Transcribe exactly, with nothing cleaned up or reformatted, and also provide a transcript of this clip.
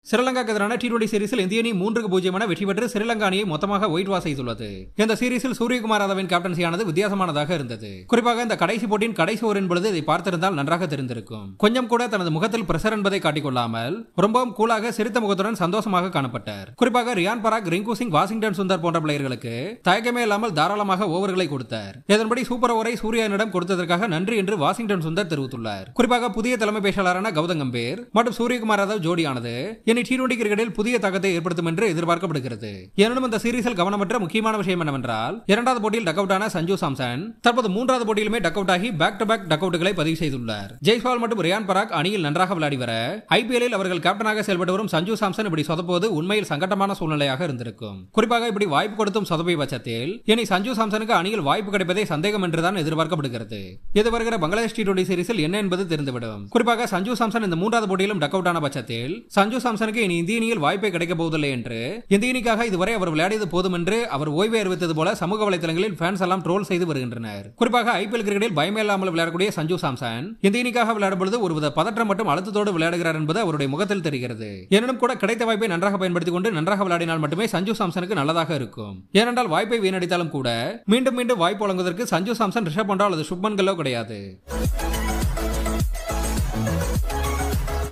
ஸ்ரீலங்காக்கு எதிரான T twenty சீரிஸில் இந்திய அணி மூன்றுக்கு பூஜ்ஜியம் என வெற்றி பெற்று ஸ்ரீலங்கா அணியை மொத்தமாக ஒயிட் வாஷ் செய்துள்ளது. இந்த சீரிஸில் சூரியகுமார் யாதவின் கேப்டன்சியானது வித்தியாசமானதாக இருந்தது. குறிப்பாக இந்த கடைசி போட்டியின் கடைசி ஓவரின் பொழுது இதை பார்த்திருந்தால் நன்றாக தெரிந்திருக்கும். கொஞ்சம் கூட தனது முகத்தில் பிரஷர் என்பதை காட்டிக்கொள்ளாமல் ரொம்பவும் கூலாக சிரித்த முகத்துடன் சந்தோஷமாக காணப்பட்டார். குறிப்பாக ரியான் பராக், ரிங்கு சிங், வாஷிங்டன் சுந்தர் போன்ற பிளேயர்களுக்கு தயக்கமே இல்லாமல் தாராளமாக ஓவர்களை கொடுத்தார். இதன்படி சூப்பர் ஓவரை சூர்யாவிடம் கொடுத்ததற்காக நன்றி என்று வாஷிங்டன் சுந்தர் தெரிவித்துள்ளார். குறிப்பாக புதிய தலைமை பேச்சாளரான கௌதம் கம்பீர் மற்றும் சூரியகுமார் யாதவ் ஜோடியானது இனி டி டுவெண்டி கிரிக்கெட்டில் புதிய தாக்கத்தை ஏற்படுத்தும் என்று எதிர்பார்க்கப்படுகிறது. எனினும் இந்த சீரிஸில் கவனமற்ற முக்கியமான விஷயம் என்னவென்றால் இரண்டாவது போட்டியில் டக் அவுட் ஆன சஞ்சு சாம்சன் தற்போது மூன்றாவது போட்டியிலுமே டக் அவுட் ஆகி பேக் டு பேக் டக் அவுட்களை பதிவு செய்துள்ளார். ஜெய்ஸ்வால் மற்றும் ரியான் பராக் அணியில் நன்றாக விளையாடி வர ஐபிஎல்லில் அவர்கள் கேப்டனாக செயல்பட்டு வரும் சஞ்சு சாம்சன் இப்படி சொதப்போது உண்மையில் சங்கடமான சூழ்நிலையாக இருந்திருக்கும். குறிப்பாக இப்படி வாய்ப்பு கொடுத்தும் சொதப்பிய பட்சத்தில் இனி சஞ்சு சாம்சனுக்கு அணியில் வாய்ப்பு கிடைப்பதே சந்தேகம் என்றுதான் எதிர்பார்க்கப்படுகிறது. இது வருகிற பங்களாதேஷ் டி டுவெண்டி சீரிஸில் என்ன என்பது தெரிந்துவிடும். குறிப்பாக சஞ்சு சாம்சன் இந்த மூன்றாவது போட்டியிலும் டக் அவுட் ஆன பட்சத்தில் சஞ்சு சாம்சனுக்கு இனி இந்திய அணியில் வாய்ப்பை கிடைக்க போவதில்லை என்று இந்திய அணிக்காக இதுவரை அவர் விளையாடியது போதும் என்று அவர் ஓய்வை அறிவித்தது போல சமூக வலைதளங்களில் ஃபேன்ஸ் எல்லாம் ட்ரோல் செய்து வருகின்றனர். குறிப்பாக ஐபிஎல் கிரிக்கெட்டில் பயமே இல்லாமல் விளையாடக்கூடிய சஞ்சு சாம்சன் இந்திய அணிக்காக விளையாடும் பொழுது ஒருவித பதற்றம் மற்றும் அழுத்தத்தோடு விளையாடுகிறார் என்பது அவருடைய முகத்தில் தெரிகிறது. எனினும் கூட கிடைத்த வாய்ப்பை நன்றாக பயன்படுத்திக் கொண்டு நன்றாக விளையாடினால் மட்டுமே சஞ்சு சாம்சனுக்கு நல்லதாக இருக்கும். ஏனென்றால் வாய்ப்பை வீணடித்தாலும் கூட மீண்டும் மீண்டும் வாய்ப்பு வழங்குவதற்கு சஞ்சு சாம்சன், ரிஷப் பண்டோ அல்லது சுப்மன் கில்லோ கிடையாது.